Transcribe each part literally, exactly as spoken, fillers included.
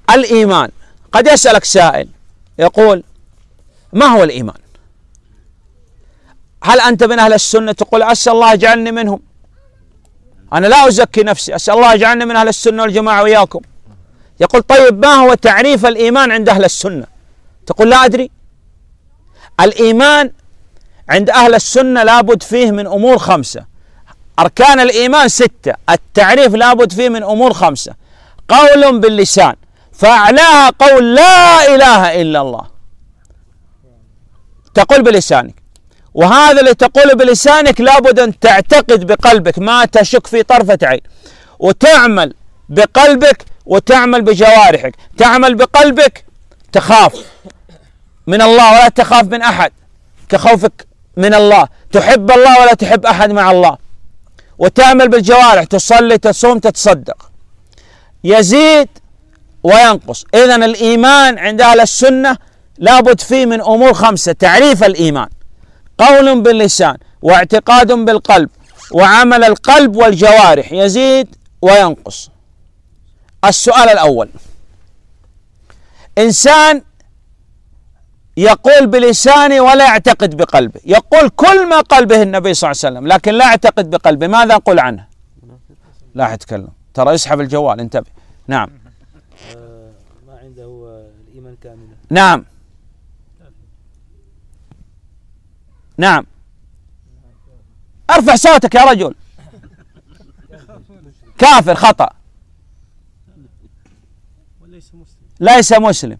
الإيمان. قد يسألك سائل يقول ما هو الإيمان؟ هل أنت من أهل السنة؟ تقول أسأل الله يجعلني منهم، أنا لا أزكي نفسي، أسأل الله يجعلني من أهل السنة والجماعة وياكم. يقول طيب ما هو تعريف الإيمان عند أهل السنة؟ تقول لا أدري. الإيمان عند أهل السنة لابد فيه من أمور خمسة. أركان الإيمان ستة، التعريف لابد فيه من أمور خمسة. قول باللسان، فأعلاها قول لا إله إلا الله، تقول بلسانك، وهذا اللي تقول بلسانك لابد أن تعتقد بقلبك ما تشك في طرفة عين، وتعمل بقلبك وتعمل بجوارحك. تعمل بقلبك تخاف من الله ولا تخاف من أحد كخوفك من الله، تحب الله ولا تحب أحد مع الله. وتعمل بالجوارح، تصلي تصوم تتصدق، يزيد وينقص. إذن الإيمان عند أهل السنة لابد فيه من أمور خمسة. تعريف الإيمان قول باللسان، واعتقاد بالقلب، وعمل القلب والجوارح، يزيد وينقص. السؤال الأول، إنسان يقول بلسانه ولا يعتقد بقلبه، يقول كل ما قال به النبي صلى الله عليه وسلم لكن لا يعتقد بقلبه، ماذا نقول عنه؟ لا يتكلم، ترى يسحب الجوال، انتبه. نعم. ما عنده الإيمان كامل. نعم نعم ارفع صوتك يا رجل. كافر، خطأ. ليس مسلم.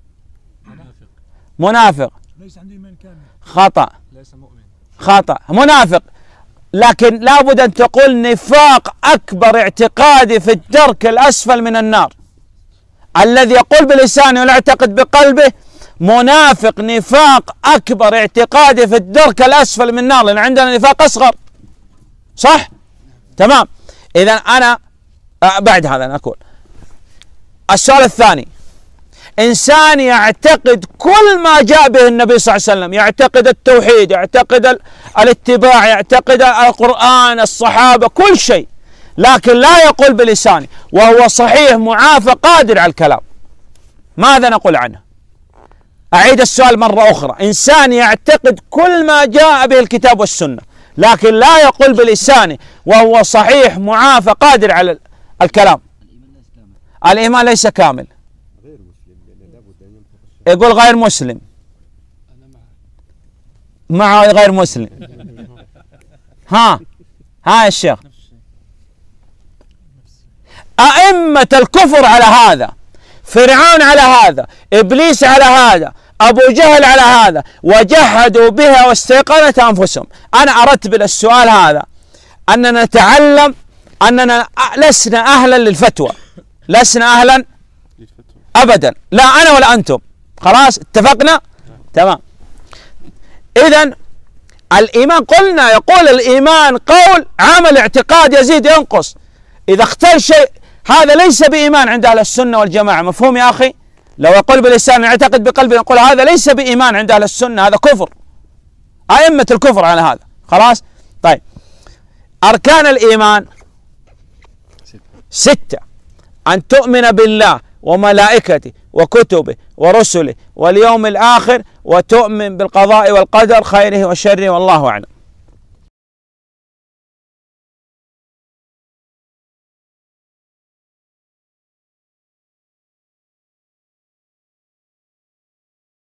منافق. ليس عنده إيمان كامل. خطأ. ليس مؤمن. خطأ. منافق، لكن لابد أن تقول نفاق أكبر اعتقادي في الدرك الأسفل من النار. الذي يقول بلسانه ولا يعتقد بقلبه منافق، نفاق أكبر اعتقادي في الدرك الأسفل من النار، لأن عندنا نفاق أصغر. صح؟ تمام. إذا أنا بعد هذا أنا أقول السؤال الثاني، إنسان يعتقد كل ما جاء به النبي صلى الله عليه وسلم، يعتقد التوحيد، يعتقد الاتباع، يعتقد القرآن، الصحابة، كل شيء، لكن لا يقول بلسانه وهو صحيح معافى قادر على الكلام، ماذا نقول عنه؟ أعيد السؤال مرة أخرى، إنسان يعتقد كل ما جاء به الكتاب والسنة لكن لا يقول بلسانه وهو صحيح معافى قادر على الكلام، الإيمان ليس كامل. يقول غير مسلم، معه غير مسلم. ها ها يا الشيخ، أئمة الكفر على هذا، فرعون على هذا، إبليس على هذا، أبو جهل على هذا، وجحدوا بها واستيقنت أنفسهم. أنا أرتب السؤال هذا أننا نتعلم أننا لسنا أهلا للفتوى، لسنا أهلا أبدا، لا أنا ولا أنتم، خلاص اتفقنا؟ تمام. إذن الإيمان قلنا يقول الإيمان قول عمل اعتقاد يزيد ينقص، إذا اختل شيء هذا ليس بإيمان عند أهل السنة والجماعة. مفهوم يا أخي؟ لو يقول بلسانه يعتقد بقلبه نقول هذا ليس بإيمان عند أهل السنة، هذا كفر، أئمة الكفر على هذا. خلاص؟ طيب، أركان الإيمان ستة: أن تؤمن بالله وملائكته وكتبه ورسله واليوم الآخر، وتؤمن بالقضاء والقدر خيره وشره، والله أعلم.